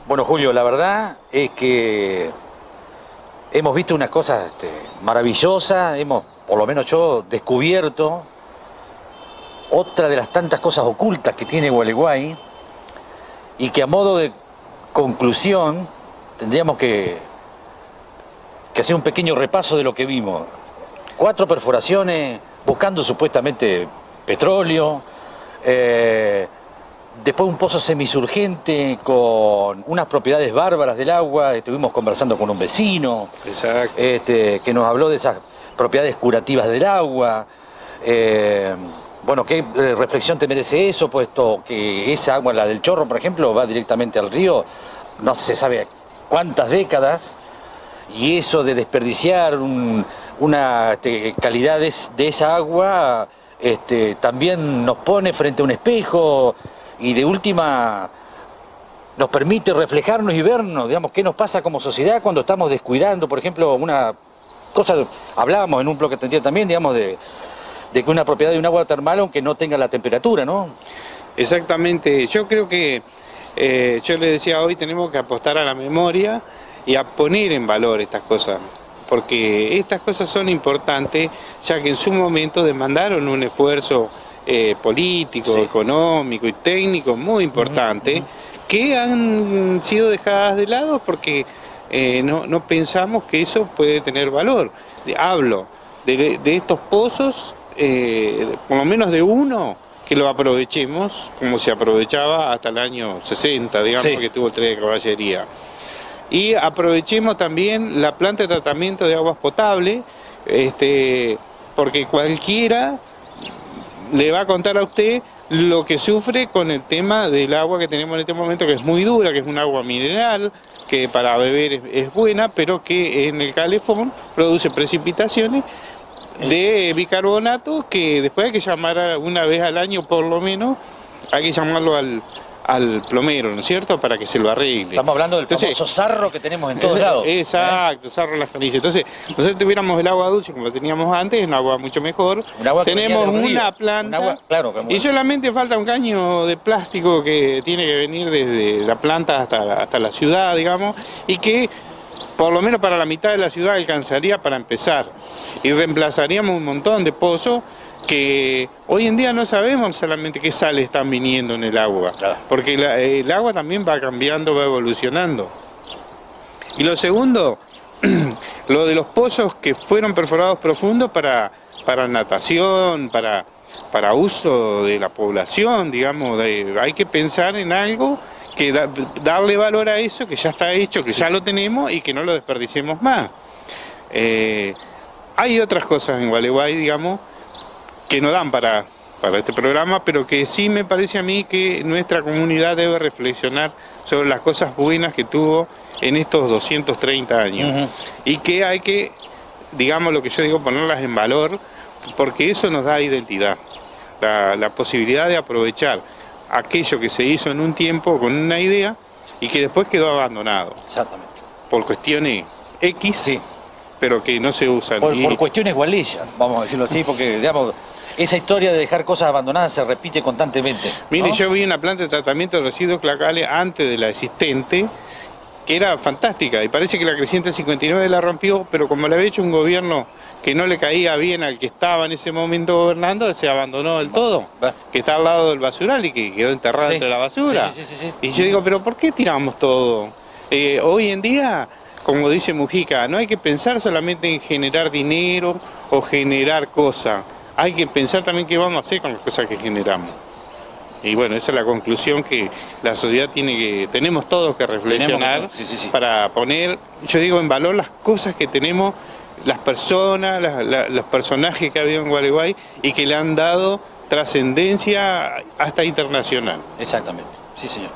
Bueno, Julio, la verdad es que hemos visto unas cosas maravillosas, hemos, por lo menos yo, descubierto otra de las tantas cosas ocultas que tiene Gualeguay y que a modo de conclusión tendríamos que hacer un pequeño repaso de lo que vimos. 4 perforaciones buscando supuestamente petróleo, después un pozo semisurgente con unas propiedades bárbaras del agua. Estuvimos conversando con un vecino. Exacto. Que nos habló de esas propiedades curativas del agua. Bueno, ¿qué reflexión te merece eso? Puesto que esa agua, la del Chorro, por ejemplo, va directamente al río, no se sabe cuántas décadas, y eso de desperdiciar una calidad de esa agua también nos pone frente a un espejo y de última nos permite reflejarnos y vernos, digamos, qué nos pasa como sociedad cuando estamos descuidando, por ejemplo, una cosa, hablábamos en un bloque anterior también, digamos, de que una propiedad de un agua termal, aunque no tenga la temperatura, ¿no? Exactamente. Yo creo que, yo le decía hoy, tenemos que apostar a la memoria y a poner en valor estas cosas, porque estas cosas son importantes, ya que en su momento demandaron un esfuerzo político, sí, económico y técnico muy importante, que han sido dejadas de lado porque no pensamos que eso puede tener valor. Hablo de estos pozos, por lo menos de uno, que lo aprovechemos como se aprovechaba hasta el año 60, digamos, sí, que tuvo el tren de caballería. Y aprovechemos también la planta de tratamiento de aguas potables, porque cualquiera le va a contar a usted lo que sufre con el tema del agua que tenemos en este momento, que es muy dura, que es un agua mineral, que para beber es buena, pero que en el calefón produce precipitaciones de bicarbonato, que después hay que llamar una vez al año por lo menos, hay que llamarlo al plomero, ¿no es cierto?, para que se lo arregle. Estamos hablando del famoso sarro que tenemos en todos lados. Exacto, sarro en las canillas. Entonces, nosotros tuviéramos el agua dulce como lo teníamos antes, un agua mucho mejor. Un agua que tenemos una planta, agua, claro, y solamente falta un caño de plástico que tiene que venir desde la planta hasta la ciudad, digamos, y que por lo menos para la mitad de la ciudad alcanzaría para empezar. Y reemplazaríamos un montón de pozos que hoy en día no sabemos solamente qué sales están viniendo en el agua, porque el agua también va cambiando, va evolucionando. Y lo segundo, lo de los pozos que fueron perforados profundos para natación, para uso de la población, digamos, hay que pensar en algo, que darle valor a eso, que ya está hecho, que ya lo tenemos y que no lo desperdiciemos más. Hay otras cosas en Gualeguay, digamos, que no dan para este programa, pero que sí me parece a mí que nuestra comunidad debe reflexionar sobre las cosas buenas que tuvo en estos 230 años. Y que hay que, digamos lo que yo digo, ponerlas en valor, porque eso nos da identidad, la posibilidad de aprovechar aquello que se hizo en un tiempo con una idea y que después quedó abandonado. Exactamente. Por cuestiones X, sí, pero que no se usan. Por cuestiones gualillas, vamos a decirlo así, porque digamos, esa historia de dejar cosas abandonadas se repite constantemente, ¿no? Mire, yo vi una planta de tratamiento de residuos clacales antes de la existente, que era fantástica, y parece que la creciente 59 la rompió, pero como le había hecho un gobierno que no le caía bien al que estaba en ese momento gobernando, se abandonó del todo, que está al lado del basural y que quedó enterrado entre la basura. Sí. Y yo digo, pero ¿por qué tiramos todo? Hoy en día, como dice Mujica, no hay que pensar solamente en generar dinero o generar cosas, hay que pensar también qué vamos a hacer con las cosas que generamos. Y bueno, esa es la conclusión que la sociedad tenemos todos que reflexionar para poner, yo digo, en valor las cosas que tenemos, las personas, los personajes que ha habido en Gualeguay y que le han dado trascendencia hasta internacional. Exactamente, sí señor.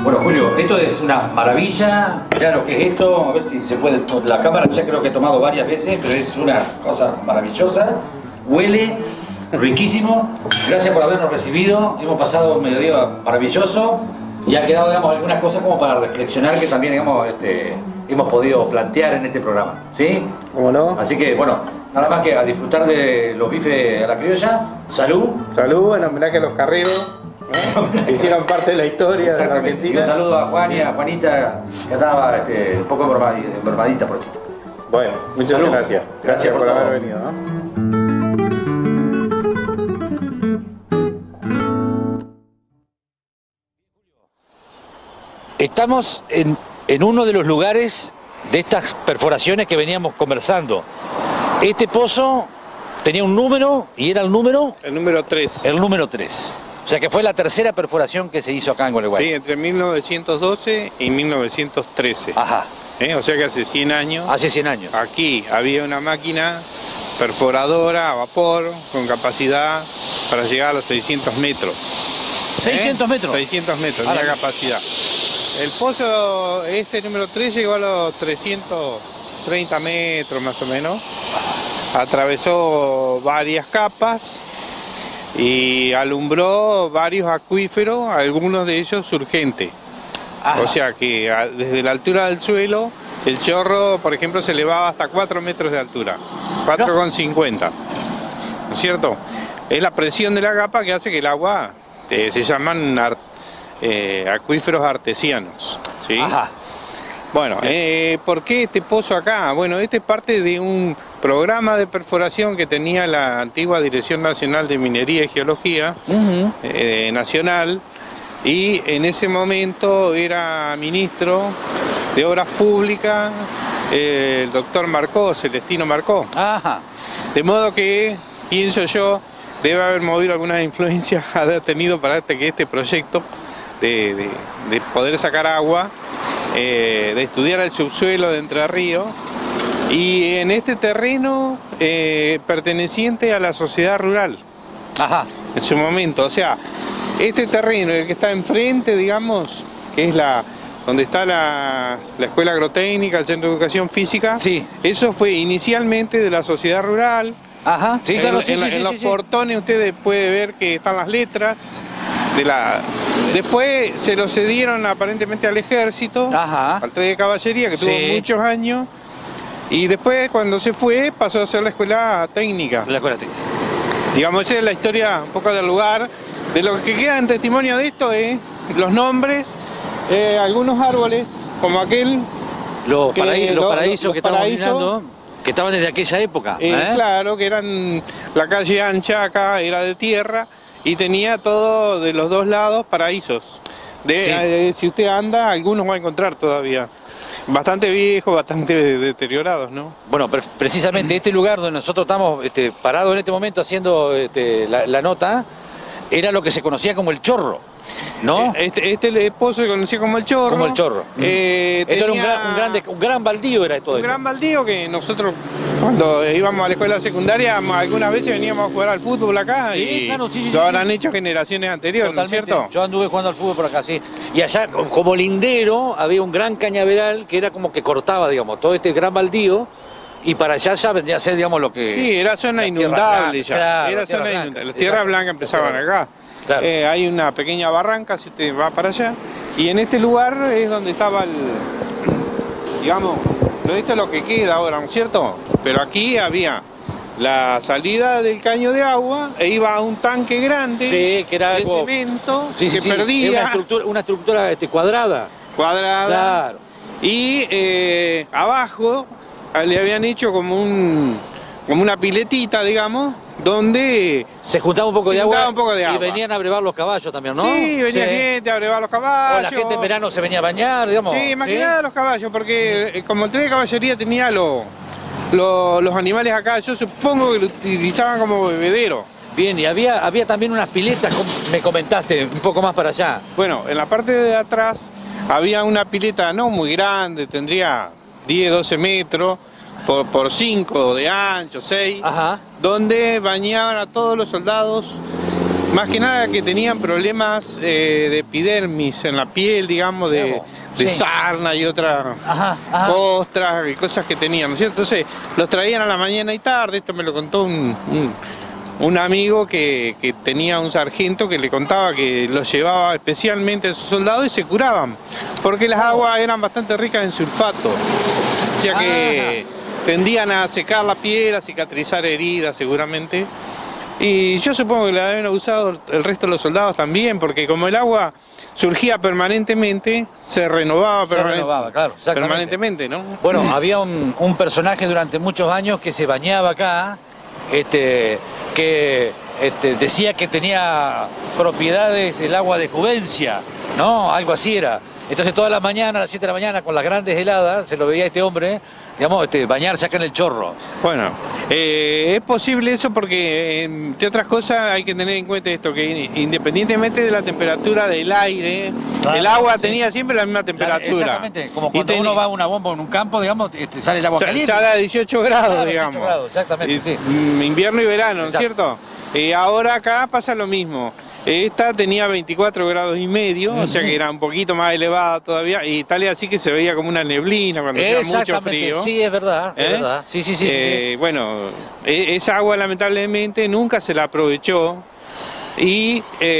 Bueno, Julio, esto es una maravilla. Mirá lo que es esto, a ver si se puede. La cámara ya creo que he tomado varias veces, pero es una cosa maravillosa. Huele riquísimo. Gracias por habernos recibido. Hemos pasado un mediodía maravilloso y ha quedado, digamos, algunas cosas como para reflexionar que también, digamos, hemos podido plantear en este programa. ¿Sí? ¿Cómo no? Así que, bueno, nada más que a disfrutar de los bifes a la criolla. Salud. Salud, en homenaje a los carreros. Hicieron parte de la historia de la Argentina. Y un saludo a Juan y a Juanita, que estaba un poco enfermadita por esto. Bueno, muchas Salud. gracias. Gracias por haber venido, ¿no? Estamos en uno de los lugares de estas perforaciones que veníamos conversando. Este pozo tenía un número y era el número... El número 3. El número 3. O sea que fue la tercera perforación que se hizo acá en Gualeguay. Sí, entre 1912 y 1913. Ajá. O sea que hace 100 años. Hace 100 años. Aquí había una máquina perforadora a vapor con capacidad para llegar a los 600 metros. 600 metros. 600 metros, la capacidad. El pozo, número 3, llegó a los 330 metros más o menos. Atravesó varias capas y alumbró varios acuíferos, algunos de ellos surgentes. Ajá. O sea que desde la altura del suelo, el chorro, por ejemplo, se elevaba hasta 4 metros de altura, 4,50, ¿no es cierto? Es la presión de la capa que hace que el agua, se llaman acuíferos artesianos, ¿sí? Ajá. Bueno, ¿por qué este pozo acá? Bueno, este es parte de un programa de perforación que tenía la antigua Dirección Nacional de Minería y Geología, nacional, y en ese momento era ministro de Obras Públicas el doctor Marcó, Celestino Marcó. Ajá. De modo que, pienso yo, debe haber movido algunas influencias haber tenido para que este proyecto de poder sacar agua, de estudiar el subsuelo de Entre Ríos, y en este terreno perteneciente a la sociedad rural. Ajá. En su momento, o sea, este terreno, el que está enfrente, digamos, que es donde está la Escuela Agrotécnica, el Centro de Educación Física, sí, eso fue inicialmente de la sociedad rural. Ajá, sí, claro, En los portones ustedes pueden ver que están las letras. Después se lo cedieron aparentemente al ejército, Ajá, al tren de caballería, que tuvo muchos años. Y después, cuando se fue, pasó a ser la escuela técnica. La escuela técnica. Digamos, esa es la historia un poco del lugar. De lo que queda en testimonio de esto es los nombres, algunos árboles, como aquel... Los paraísos que estábamos mirando, que estaban desde aquella época. Claro, que eran... La calle ancha acá era de tierra y tenía todo de los dos lados paraísos. Si usted anda, algunos va a encontrar todavía. Bastante viejos, bastante deteriorados, ¿no? Bueno, precisamente este lugar donde nosotros estamos parados en este momento haciendo la nota, era lo que se conocía como el Chorro, ¿no? Este pozo se conocía como el Chorro. Como el Chorro. Esto era un gran baldío, era todo. Un gran baldío que nosotros, cuando íbamos a la escuela secundaria, algunas veces veníamos a jugar al fútbol acá, lo habrán hecho generaciones anteriores, ¿no es cierto? Yo anduve jugando al fútbol por acá, sí. Y allá, como lindero, había un gran cañaveral que era como que cortaba, digamos, todo este gran baldío. Y para allá ya vendría a ser, digamos, lo que... Sí, era zona inundable ya. Claro, era zona inundable. Las tierras blancas empezaban acá. Claro. Hay una pequeña barranca si usted va para allá. Y en este lugar es donde estaba digamos, esto es lo que queda ahora, ¿no es cierto? Pero aquí había la salida del caño de agua e iba a un tanque grande, que era de algo... cemento, que perdía... Una estructura cuadrada. Cuadrada. Claro. Y abajo le habían hecho como una piletita, digamos, donde se juntaba un poco de agua y venían a brevar los caballos también, ¿no? Sí, venía gente a brevar los caballos. O la gente en verano se venía a bañar, digamos. Sí, más que nada los caballos, porque como el tren de caballería tenía los animales acá, yo supongo que lo utilizaban como bebedero. Bien, y había también unas piletas, me comentaste, un poco más para allá. Bueno, en la parte de atrás había una pileta no muy grande, tendría 10, 12 metros, por 5 de ancho, 6, Ajá. donde bañaban a todos los soldados Más que nada que tenían problemas de epidermis en la piel, digamos, de sarna y otras costras y cosas que tenían, ¿no es cierto? Entonces los traían a la mañana y tarde. Esto me lo contó un amigo que tenía un sargento que le contaba que los llevaba especialmente a sus soldados y se curaban, porque las aguas eran bastante ricas en sulfato, o sea que tendían a secar la piel, a cicatrizar heridas seguramente. Y yo supongo que la habían usado el resto de los soldados también, porque como el agua surgía permanentemente, se renovaba, claro, permanentemente, ¿no? Bueno, había un personaje durante muchos años que se bañaba acá, que decía que tenía propiedades el agua de juvencia, ¿no? Algo así era. Entonces todas las mañanas, a las 7 de la mañana, con las grandes heladas, se lo veía a este hombre, digamos, bañarse acá en el chorro. Bueno, es posible eso porque, entre otras cosas, hay que tener en cuenta esto, que independientemente de la temperatura del aire, el agua tenía siempre la misma temperatura. Exactamente, como cuando uno va a una bomba en un campo, digamos, sale el agua caliente. Sale a 18 grados, claro, digamos. 18 grados, exactamente, sí. Invierno y verano, ¿no es cierto? Ahora acá pasa lo mismo. Esta tenía 24 grados y medio, o sea que era un poquito más elevada todavía, y Italia así que se veía como una neblina cuando hacía mucho frío. Sí, es verdad, es verdad. Sí. Bueno, esa agua lamentablemente nunca se la aprovechó y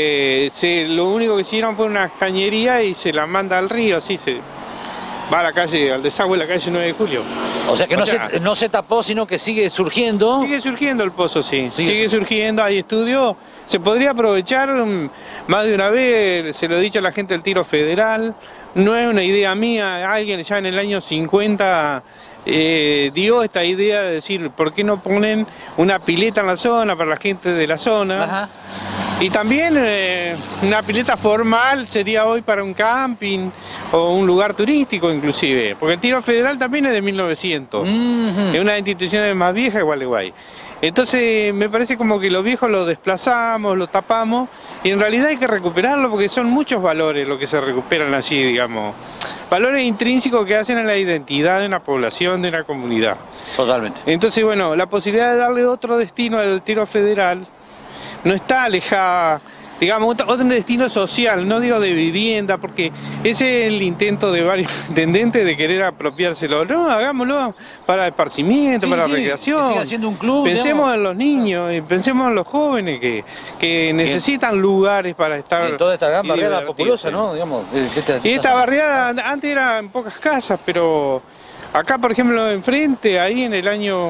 lo único que hicieron fue una cañería y se la manda al río, así se va a la calle, al desagüe de la calle 9 de Julio. O sea que no se tapó, sino que sigue surgiendo. Sigue surgiendo el pozo, sí. Sigue surgiendo, hay estudios. Se podría aprovechar más de una vez, se lo he dicho a la gente del Tiro Federal, no es una idea mía, alguien ya en el año 50 dio esta idea de decir, ¿por qué no ponen una pileta en la zona para la gente de la zona? Ajá. Y también una pileta formal sería hoy para un camping o un lugar turístico inclusive, porque el Tiro Federal también es de 1900, es una de las instituciones más viejas de Gualeguay. Entonces me parece como que los viejos los desplazamos, los tapamos, y en realidad hay que recuperarlo porque son muchos valores los que se recuperan allí, digamos. Valores intrínsecos que hacen a la identidad de una población, de una comunidad. Totalmente. Entonces, bueno, la posibilidad de darle otro destino al Tiro Federal no está alejada, digamos, otro destino social, no digo de vivienda, porque ese es el intento de varios intendentes de querer apropiárselo. No, hagámoslo para esparcimiento, para recreación. Que siga siendo un club. Pensemos en los niños, y pensemos en los jóvenes que necesitan lugares para estar. En toda esta gran barriada populosa, ¿no? Digamos, y esta barriada antes eran pocas casas, pero acá, por ejemplo, enfrente, ahí en el año,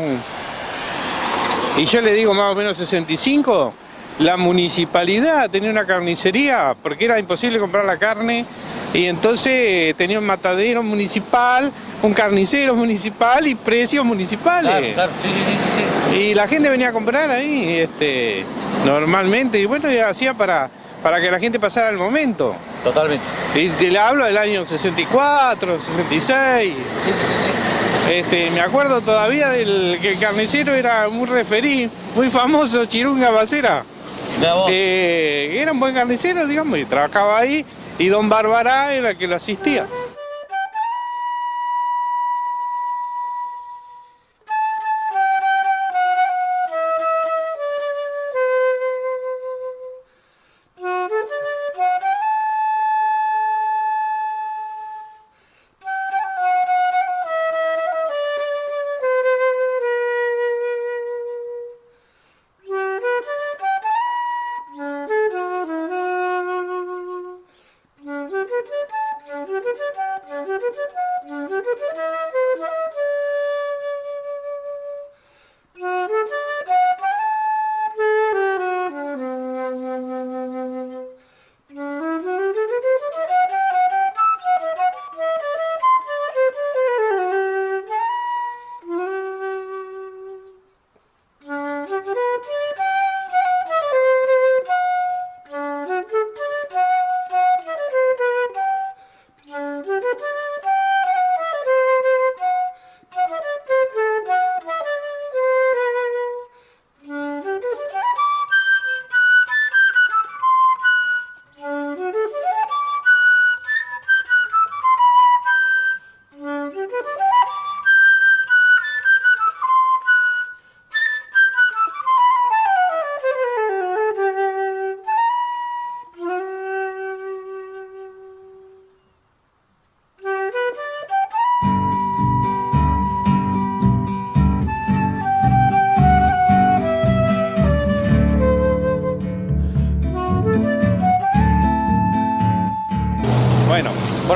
y yo le digo más o menos 65, la municipalidad tenía una carnicería porque era imposible comprar la carne y entonces tenía un matadero municipal, un carnicero municipal y precios municipales. Claro, sí. Y la gente venía a comprar ahí normalmente y bueno, ya hacía para que la gente pasara el momento. Totalmente. Y te le hablo del año 64, 66. Me acuerdo todavía que el carnicero era un referí, muy famoso, Chirunga Bacera. Era un buen carnicero, digamos, y trabajaba ahí, y don Barbará era el que lo asistía.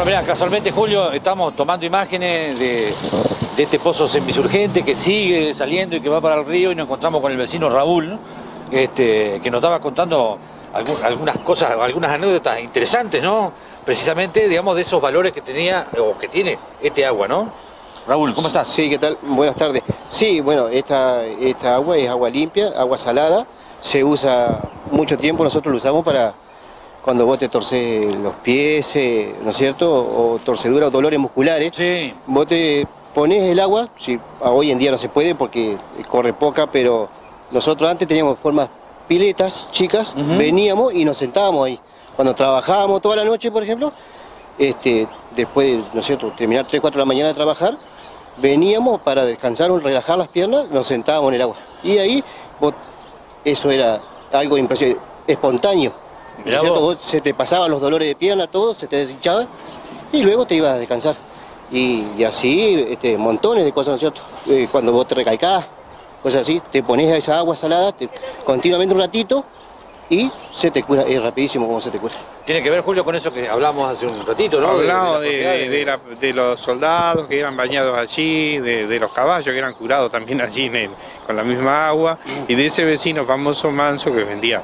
mirá, casualmente, Julio, estamos tomando imágenes de este pozo semisurgente que sigue saliendo y que va para el río, y nos encontramos con el vecino Raúl, que nos estaba contando algunas cosas, algunas anécdotas interesantes, ¿no? Precisamente, digamos, de esos valores que tenía o que tiene este agua, ¿no? Raúl, ¿cómo estás? Sí, ¿qué tal? Buenas tardes. Sí, bueno, esta agua es agua limpia, agua salada, se mucho tiempo, nosotros lo usamos para cuando vos te torces los pies, ¿no es cierto? O torcedura o dolores musculares. Sí. Vos te pones el agua, sí, hoy en día no se puede porque corre poca, pero nosotros antes teníamos formas piletas chicas, veníamos y nos sentábamos ahí. Cuando trabajábamos toda la noche, por ejemplo, después, ¿no es cierto?, terminar 3, 4 de la mañana de trabajar, veníamos para descansar, relajar las piernas, nos sentábamos en el agua. Y ahí eso era algo impresionante, espontáneo. ¿No es cierto? Vos se te pasaban los dolores de pierna, todo, se te deshinchaban y luego te ibas a descansar. Y así, montones de cosas, ¿no es cierto? Cuando vos te recalcás, cosas así, te pones a esa agua salada continuamente un ratito y se te cura, es rapidísimo como se te cura. Tiene que ver, Julio, con eso que hablamos hace un ratito, ¿no? Hablamos de los soldados que eran bañados allí, de los caballos que eran curados también allí con la misma agua, y de ese vecino famoso Manso que vendía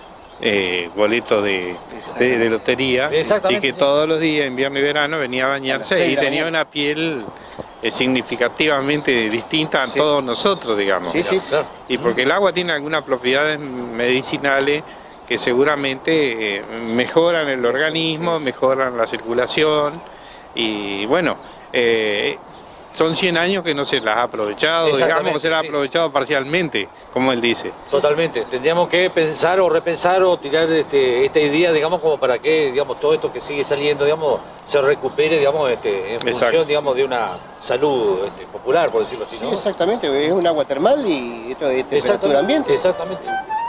boletos de lotería, y que todos los días, invierno y verano, venía a bañarse y tenía una piel significativamente distinta a todos nosotros, digamos. Sí, sí. Claro. Y porque el agua tiene algunas propiedades medicinales que seguramente mejoran el organismo, mejoran la circulación, y bueno, son 100 años que no se las ha aprovechado, digamos que se las ha aprovechado parcialmente, como él dice. Totalmente, tendríamos que pensar o repensar o tirar esta idea, digamos, como para que, digamos, todo esto que sigue saliendo, digamos, se recupere, digamos, en función, digamos, de una salud popular, por decirlo así, ¿no? Sí, exactamente, es un agua termal y esto es temperatura ambiente. Exactamente.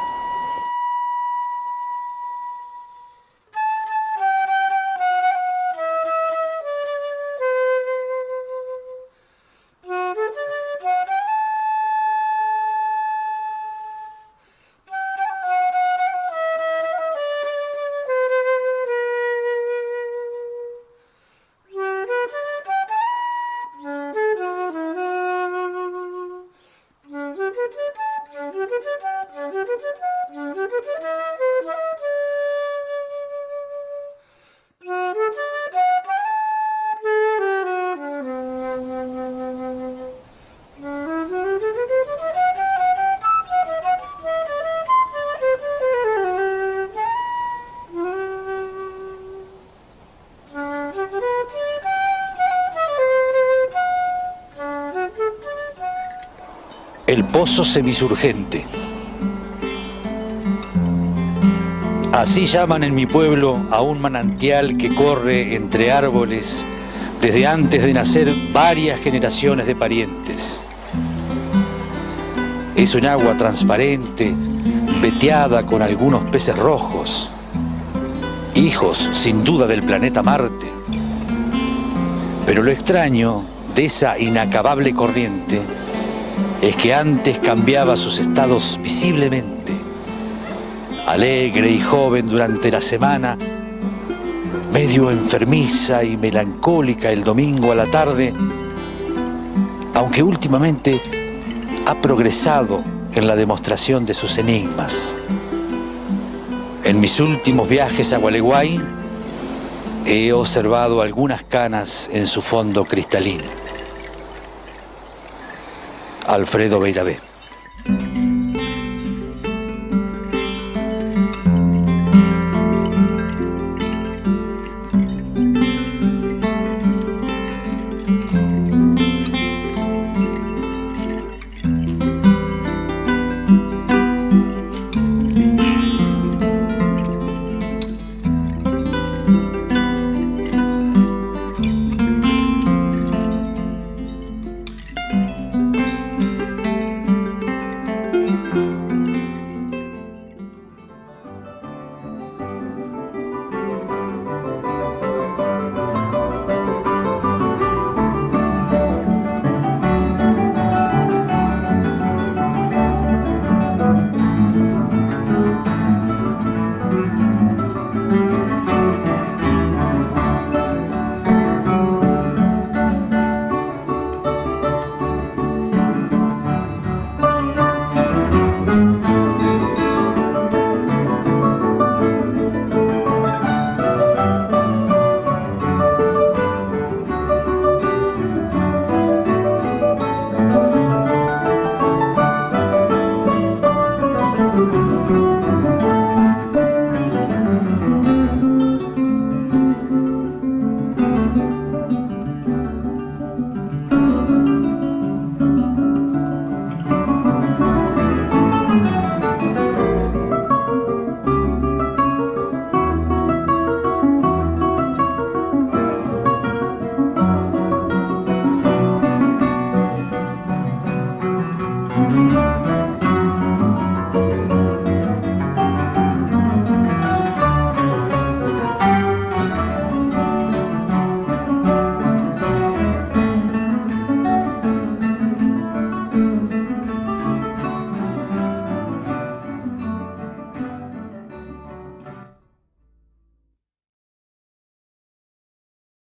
El pozo semisurgente. Así llaman en mi pueblo a un manantial que corre entre árboles desde antes de nacer varias generaciones de parientes. Es un agua transparente, veteada con algunos peces rojos, hijos sin duda del planeta Marte. Pero lo extraño de esa inacabable corriente es que antes cambiaba sus estados visiblemente. Alegre y joven durante la semana, medio enfermiza y melancólica el domingo a la tarde, aunque últimamente ha progresado en la demostración de sus enigmas. En mis últimos viajes a Gualeguay he observado algunas canas en su fondo cristalino. Alfredo Beiravé.